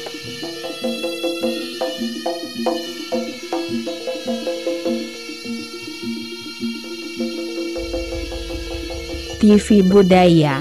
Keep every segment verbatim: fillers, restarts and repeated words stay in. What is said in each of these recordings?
T V Budaya.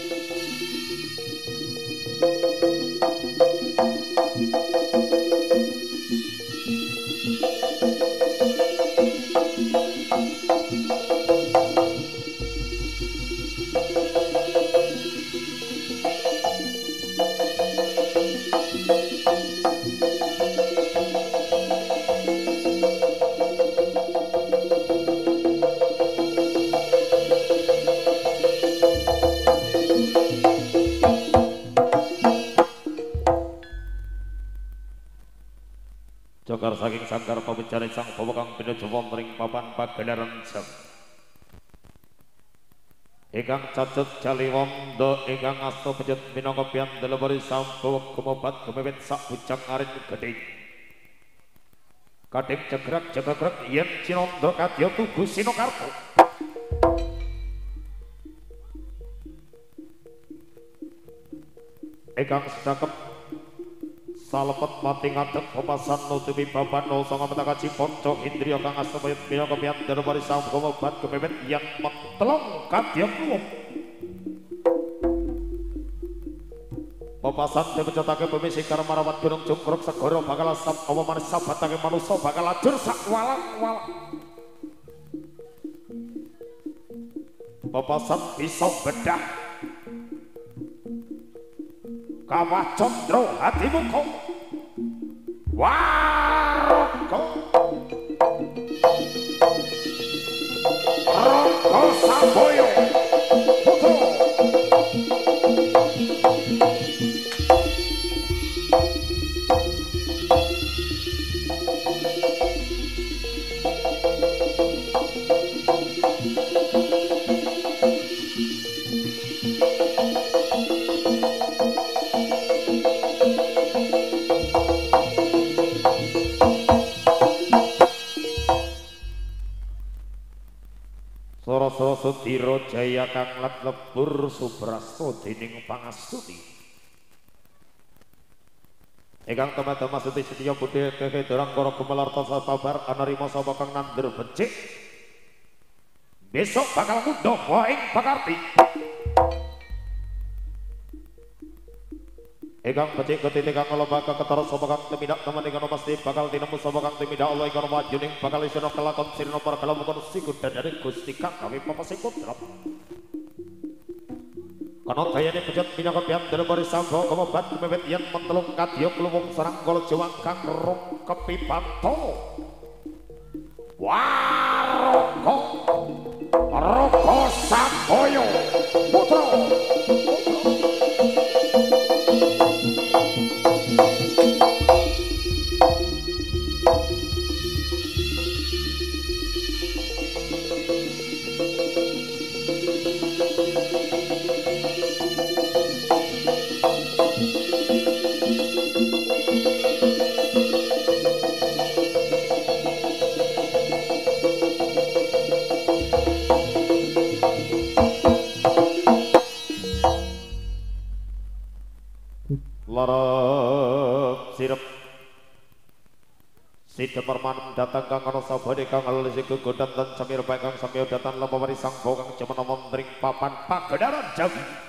Jokar saking sangkar pabicari sang pawakang pinuju wonten ing papan pagelaran jam. Ingkang cacut jaliwondo ingkang asta pecut minangka piandelebari sampun kumobat kemewet sak pucang arit gedhe. Kadhing jegrak jegrak yen cinandra kadya tugu sinokarta. Ingkang sedakep salepet mati ngadeg pemasan nutupi baban nol songo metakaci ponco indriya kang astapayut minangka piandelebari sampun kumobat kemewet yang metelong kadya kluwung. Papasan dipecatake bumi sikar marawat gunung cungkruk segara bakal asap apa manis sabatake manusa bakal lajur sak walang-walang. Papasan bisa bedah kawah condro hatimu kok waroko roko samboyo putra. Soro Sudiro Jaya kang lat lebur subrasto dening pangastuti. Ingkang tema-tema suti setya budi kehe dorang karo gumelarta sabar anarima sapa kang nandur becik. Besok bakal mundhah wae ing pakarti. Ingkang becik ketiti kang lomba ketara sapa kang tumindak temen ingkang pasti bakal tinemu sapa kang tumindak Allah ingkang majuning bakal isina kelakon sirna para mukon sikut dari Gusti kang kami papasipun drap. Kana dayane pecut minangka piandelebari sambo kemobat kemewet yen mentelung kadya kluwung sareng kala Jawa kang rungkepi panto. Waroko Roko Samboyo putra. Larap sirep Sida permanem datang kang ana sabane kang alisi gegodan dan samir bae kang samya datan lapa wari sang kang jemen wonten ing papan pagelaran jam.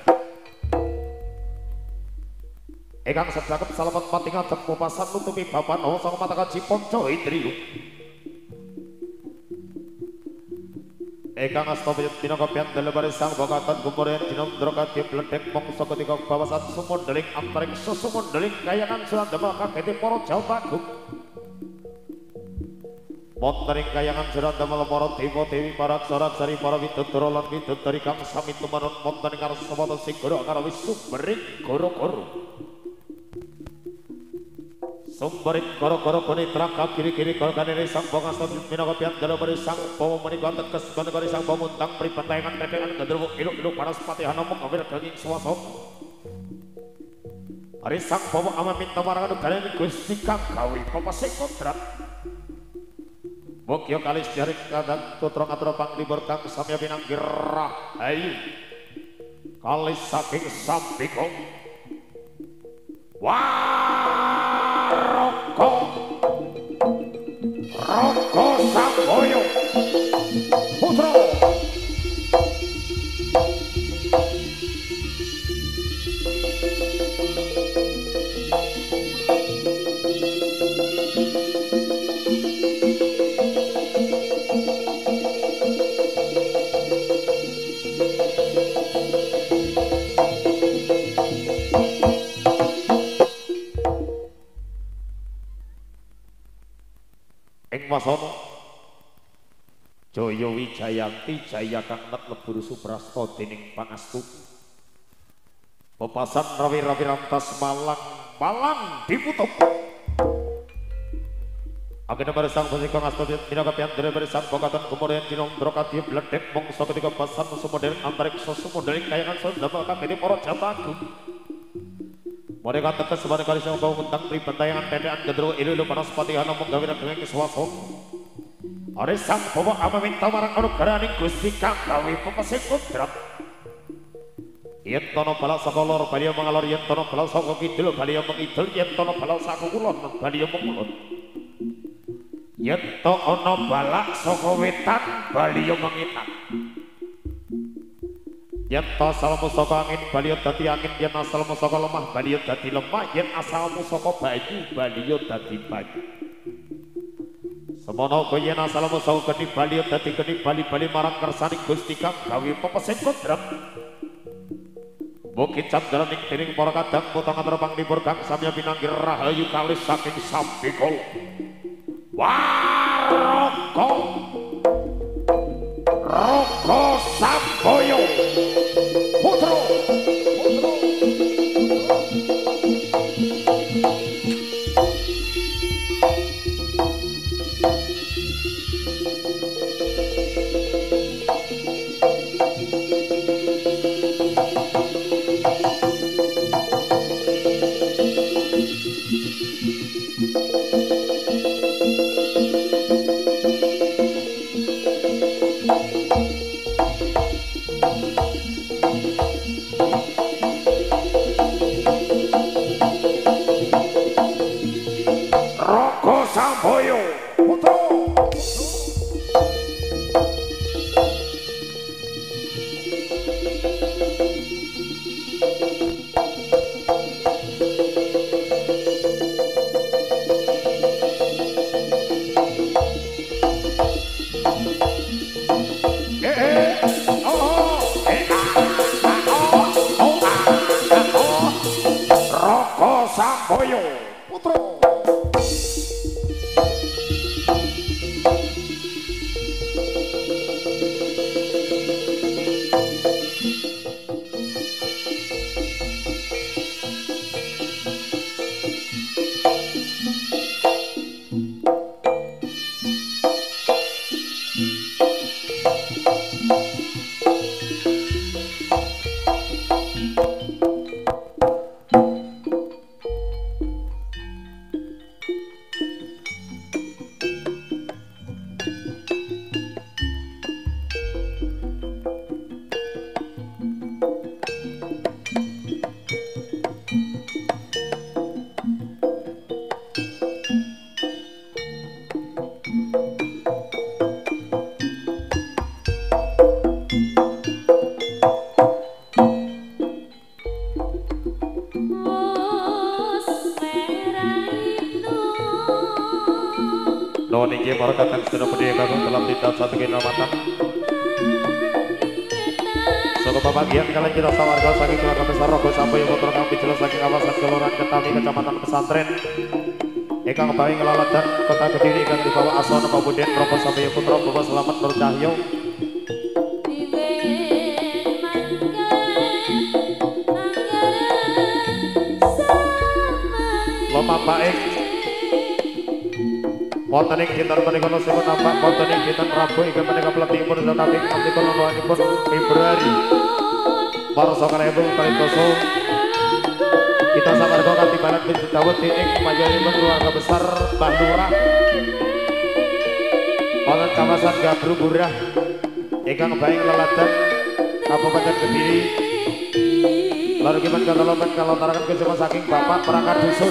Ingkang sedakep salepet pati ngadeg pupasan nutupi papan ana sang mata kaji ponco indriya. Ingkang asta minangka piandelebari sang bokatan gumore dinandra kadya bledhek mangsa ketika bawasan sumundeling antaring susumundeling kayangan surat damel kagete para jalbagung. Wonten ing kayangan surat damel para dewa-dewi para aksara-aksari para widodara lan widodari kang sami tumanun wonten ing ngarsa wonten Segara karo Wisubering goro-goro. Sumberit koro-koro kunitra kiri-kiri korkaniri sang bongasta minangka piandelebari sang bawa menika teges kanegari sang pamuntang pripentayangan tetengan gendruwo iluk-iluk paras patihana mung awir daging swasana. Ari sang bawa ama minta marangan ugalane Gusti kang gawe papase kodrat. Mukya kalis jaring kadang tutra atura panglibur kang samya pinanggih rahayu. Kalis saking Sambika. Wah ing wasana Jaya Wijayanti Jaya kang net lebur suprasta dening pangastu pepasan rawi-rawi rantas Malang Malang diputuk agenda bersang pusika ngastodit minaka piantara bersang bokatan kemudian jinondro kadya bledek mongso ketika pasan sumodel antariksa sumodel kayangan sunda bakal ini para jataku mereka tetes sebagai kali sama bau mentang pribantayangan tendean gendro ilu panas patihana menggawira dengan keswason ada sang bawa ama minta marang anugerah ning Gusti kang gawe pepesih kodrat yen tono balak saka lor bali mangalor yen tono balak saka kidul bali mengidul yen tono balak saka kulon bali mengulon yen to ana balak saka wetan bali mengitan yen asalmu saka angin bali dadi angin yen asalmu saka lemah bali dadi lemah yen asalmu saka banyu bali dadi banyu semono kowe yen asalmu saka geni bali dadi geni bali-bali marang kersaning Gusti kang gawe pepesih kodrat Bukit Candra ning tiring para kadang potong terbang libur kang samya pinanggih rahayu kalis saking Sampikol Waroko Roko Samboyo Putro Samboyo Putro Roko Samboyo Putro niki para kakang sedaya budaya kakang dalam tidak satu kinamatan saka babagian kalian kita sawarga saking keluarga besar Rogo Samboyo Putra kang pijelas saking kawasan Kelurahan Ketami Kecamatan Pesantren ingkang bawi ngelaladan Kota Kediri ingkang dibawa asana Pabuden Rogo Samboyo Putra Bapak Selamat Nur Cahyo Loma baik wonten ing dinten menika nusun nampak wonten ing dinten Rabu ingkang menika pletipun tetapi kanthi kulawanipun Februari warsa kalih kali doso kita samarga kanthi balat binti Dawud dening mayanipun keluarga besar Mbah Lurah wonten kawasan Gabru Burah ingkang baing leladan Kabupaten Kediri lalu kipan kataloban kalontaran kusuma saking Bapak perangkat dusun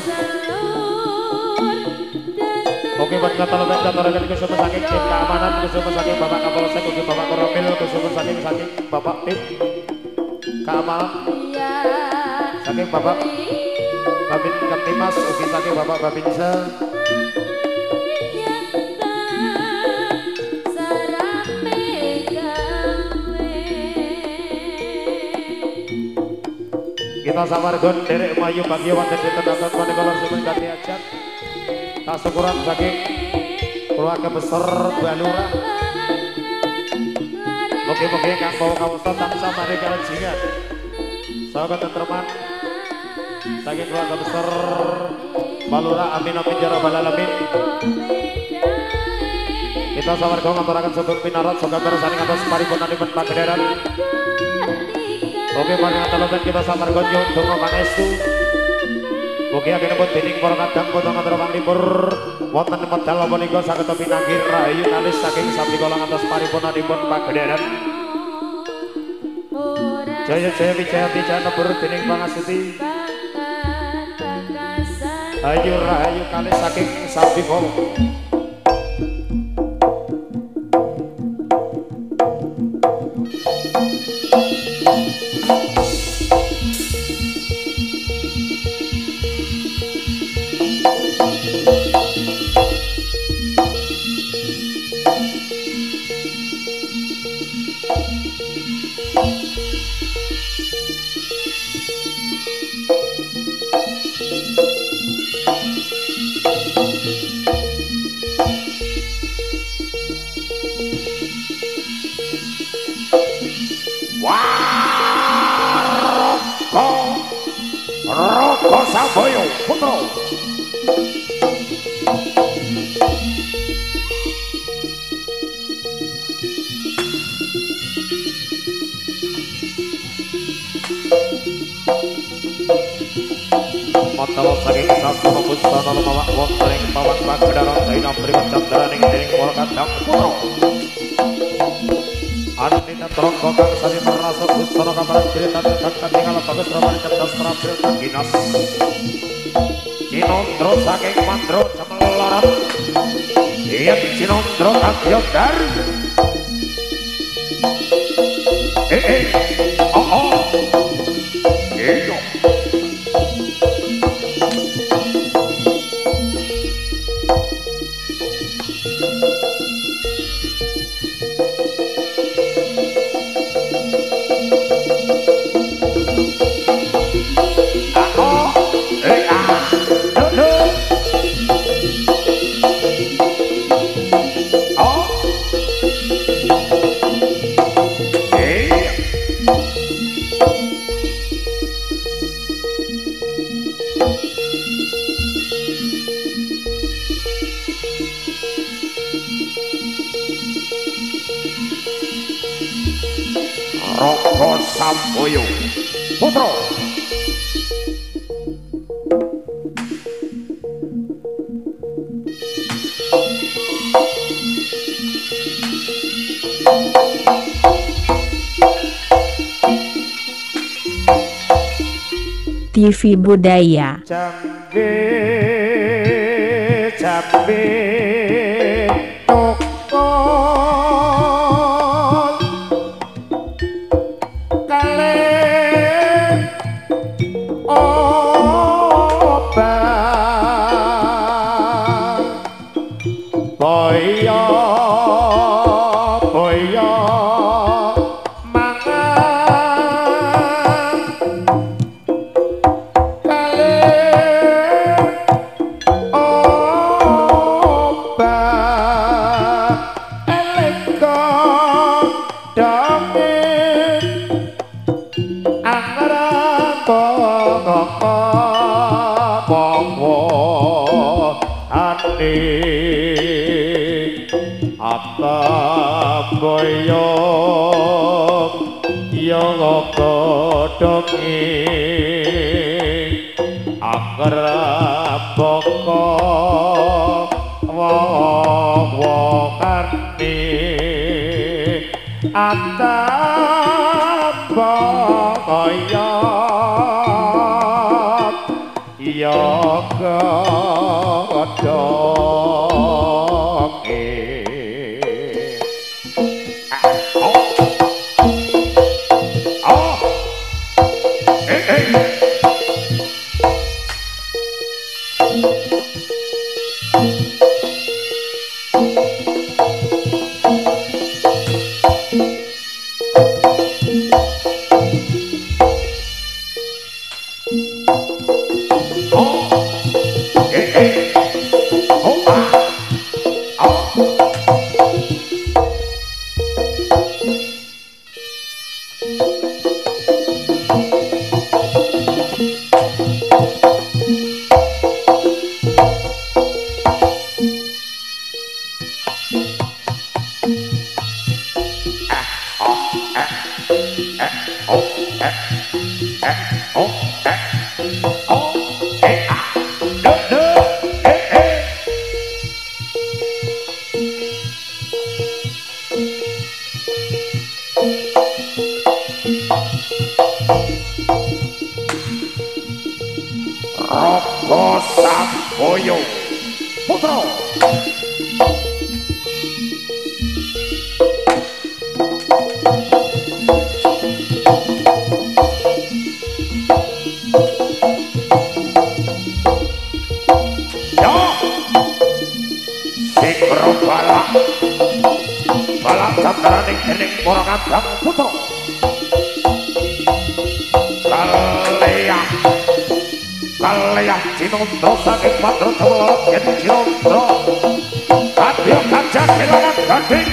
Oke buat katalogan katalogan kusuma saking tim keamanan kusuma saking Bapak Kapolsek oke Bapak Koropil kusuma saking saking Bapak tim keamanan saking Bapak Babin Kamtimas oke saking Bapak Babinsa kita samargon derek mayu bagi wonten dinten akan menika lor sipun kanthi ajat tak syukuran saking keluarga besar Balura. Mugi-mugi kang bawa kawusta tansah mari kalajingan. Sahabat teman saking keluarga besar Balura, amin amin ya rabbal alamin. Kita sawarga ngaturaken sugeng pinarat soga kersane atas paripurnanipun pagederan. Oke, mari ngaturaken kita sawarga nyuwun donga pangestu. Mugi agenipun dening para kadang kula ngaturaken panglipur wonten medal punika saged pinanggih rahayu kalis saking sabdikala ngantos paripurnanipun pagederan. Jaya jaya wijaya wijaya nebur dening pangasuti. Ayu rahayu kalis saking sabdikala. Roko Saboyo Putra. Matalo saking sasana pustana lumawak wonten ing pawan pagadaran saina priwat candraning dening para kadang putra. Anita trongko kang sami merasa pustana kabaran cerita kang katingal bagus ramane cerdas terampil ginas. Cinondro saking mandro cemelorat. Yen Cinondro Agyodar. Eh eh. Oh oh. Iyo. Roko Samboyo Putra. T V Budaya. Jambe jambe toko boyo boyo mangan kale obat eleko dame anggaran bongko bongko ane boyo yang kodongi akrab pokok wong-wongane atap boyo yang kodongi. Oh, Raka Samboyo Putra Catraning dening para kadang putra kaleyah kaleyah cinondro saking mandra jawalorot yen cinondro kadya gajah kelangan gading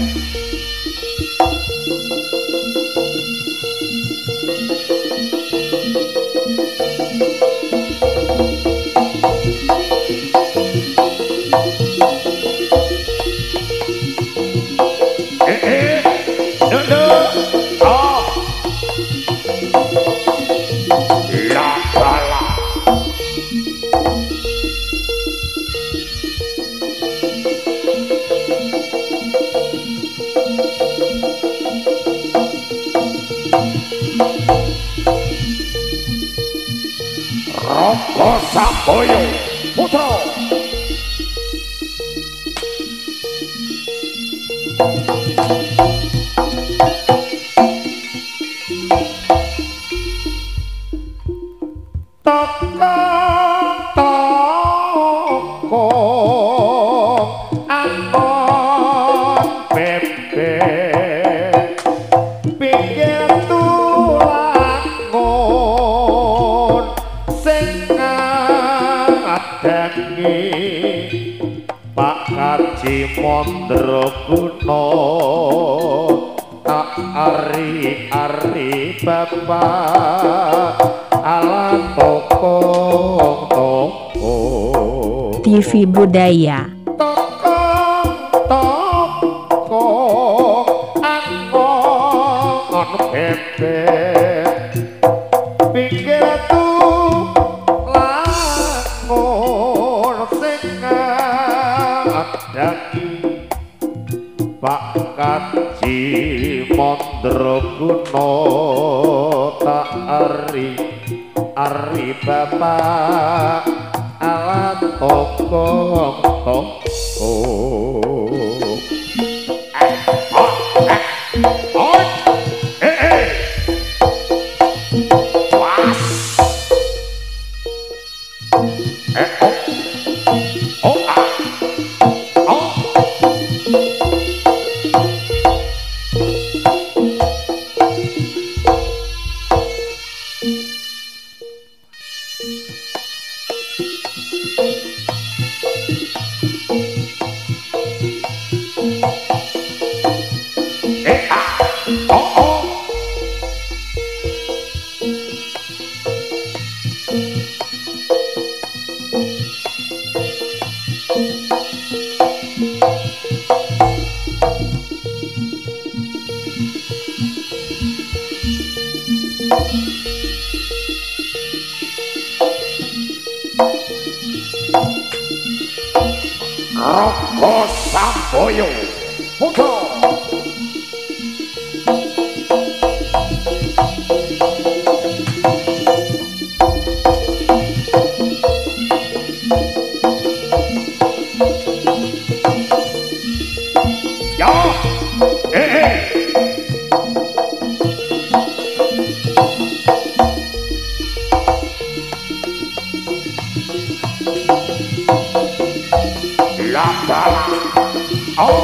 Raka Samboyo Putra Mondro Kuno tak ari-ari bapak ala tokong toko T V Budaya tokong toko angon bebek pikir tuh langon sing daki Pak Kaji Mondro Kuno tak ari ari bapak ala toko toko eh oh eh oh eh eh was eh oh oh ah Raka Samboyo Putra ya eh eh la bala oh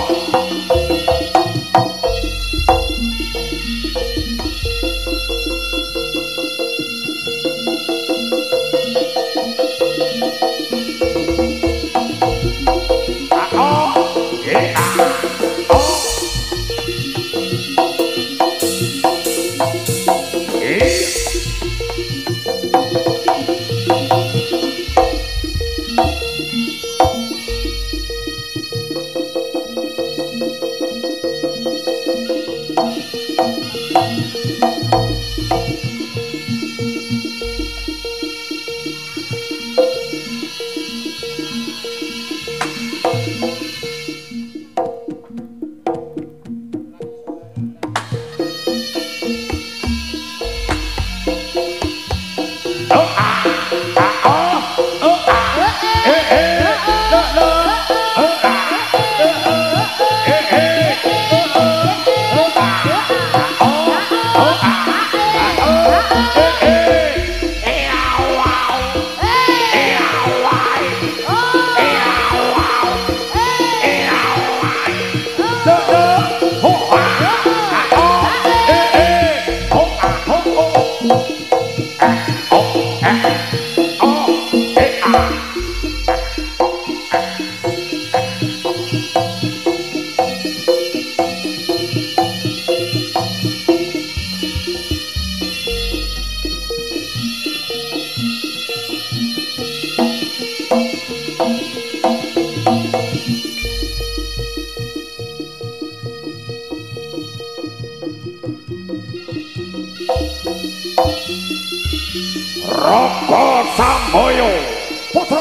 Raka Samboyo Putra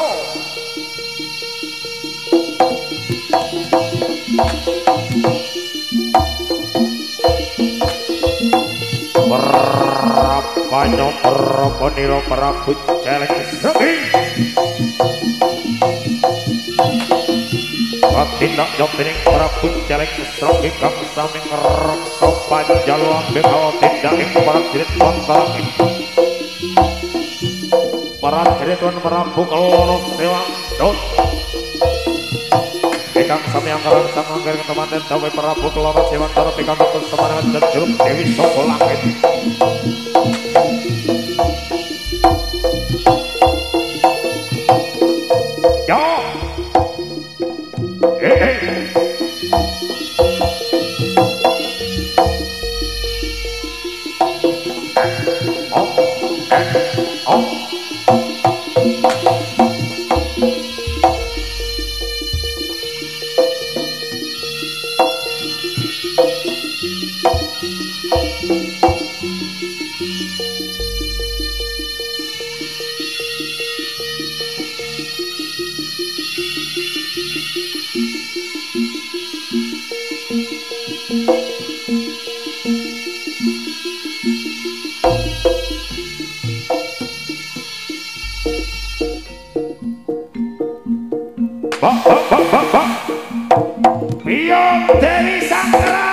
Prapanyo Prapaniro Prabu Celeng Sregi Tindak jopining Prabu Celeng Sregi kang sami ngreksa panjalu ambe kawa tindak ing prajurit Bantarangi prajurit wan Prabu Keloro Dewandot ingkang sami anggaran sang angger ketemanten dawe Prabu Keloro Dewandot pikantuk semangat jejuluk Dewi Saka Langit yo eh eh oh eh oh Bak bak bak bak bak Biong Dewi Sangkara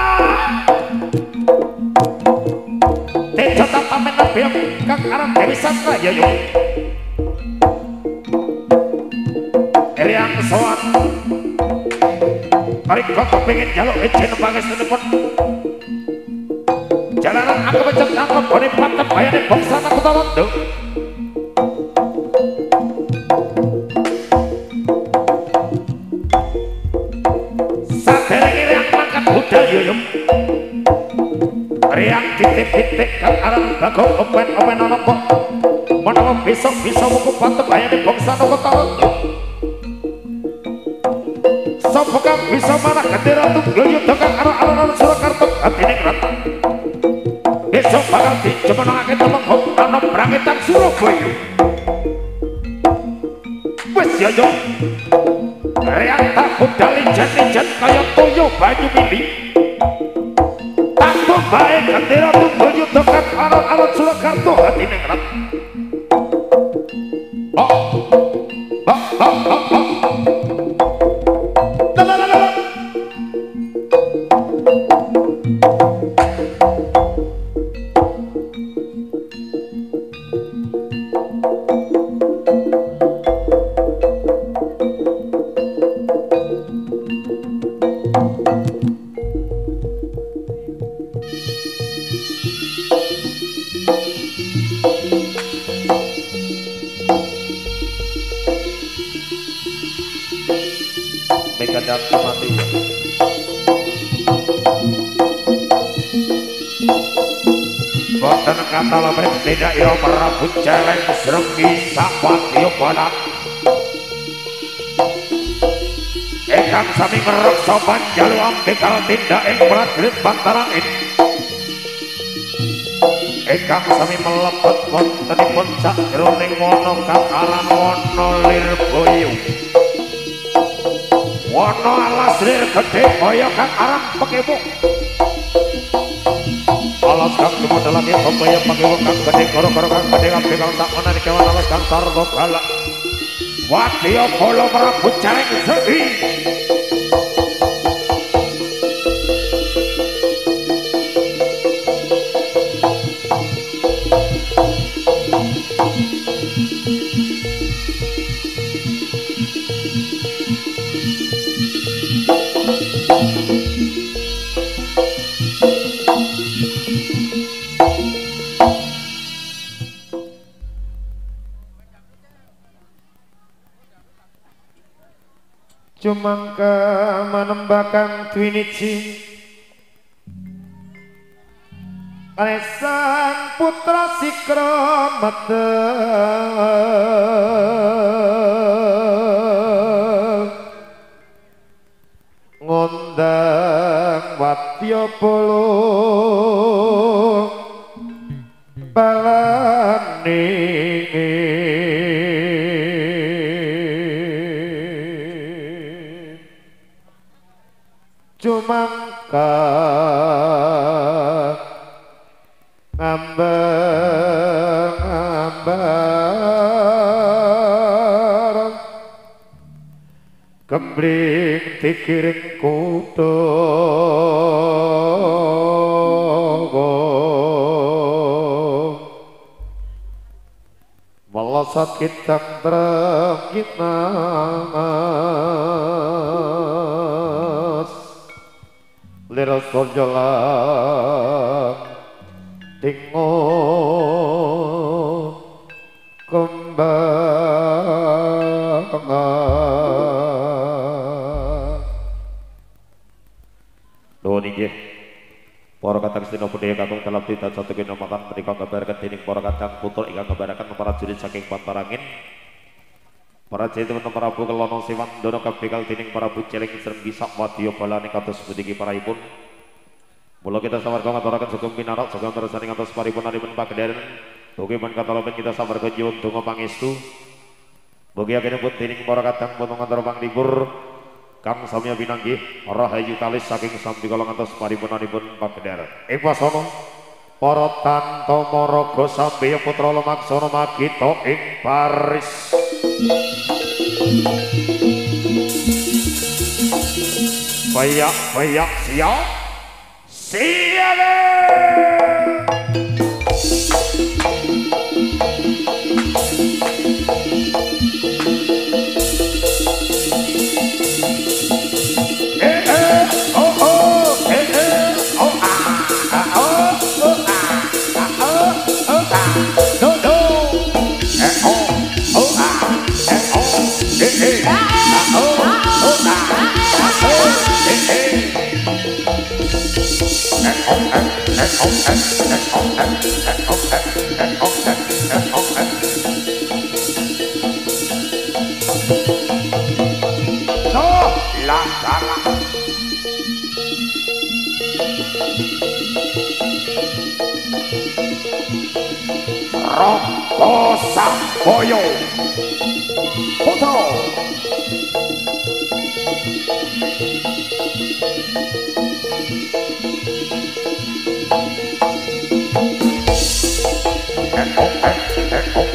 Tejo tapamen biong kang aran Dewi Sangkara ya yuk Eriang soan Tarik kok kepingin jaluk izin pangestanipun jalanan aku becek nangkep boni patep bayani boksana kutalondo budal yuyum riang titik-titik kang aran bagong open-open ana kok menawa besok bisa muku patep bayane bangsa kota sapa kang bisa manah gendera tunggal yudha kang aran-aran Surakarta atine krat besok bakal dijemenangake temenggung ana brangetan Surabaya wis ya yo riang tak budal ijen-ijen kaya toyo banyu mili tak bae gendera tunggal yudha kang aran-aran Surakarta atine krat oh oh oh oh oh Megadang mati boten kata lemah tidak ira Prabu Celeng Sregi Sapatya Balat ingkang sami ngreksa panjalu ambe kal tindak ing prajurit Bantarangi ingkang sami mlebet wontenipun sajroning wana kang aran Wana Lirboyo Wana alas lir gedhe kaya kang aran Pekewuk alas kang dumadelake bebaya Pekewuk kang gedhe gara-gara kang gedhe kabeh kang tak menawi kewan alas kang sarwa galak Wadya Bala Prabu Celeng Sregi Cumangka manembakan Twinici Kalesan putra Sikramata ngundang Wadya Bala balane sumangka ngambang-ambar kembling dikiring kudo malasat kitang terangit namas lira sorjolang tingo kembangan nuhun inggih para kadang sedina budaya kakung dalam tita satu kena makan menikah gambarkan dening para kadang putul ingkang gambarkan para jurid saking Pantarangin para teman-teman Prabu Kelono Sewan dono kabekal dening para buceling serem bisa wadya balane kados budiki paraipun mula kita sawarga ngaturaken sugeng pinarak sugeng mirsani ngantos paripunanipun pagedheran ugi men katalopen kita sawarga nyuwun donga pangestu mugi agenipun dening para kadang pun ngantor panglipur Kang samya pinanggih rahayu kalis saking sambi kala ngantos paripunanipun pagedher. Ing wasana para tantama raga sambeya putra lemaksana magita ing baris. Bayak bayak siap. Siale. Roko Samboyo Foto Eh oh eh eh oh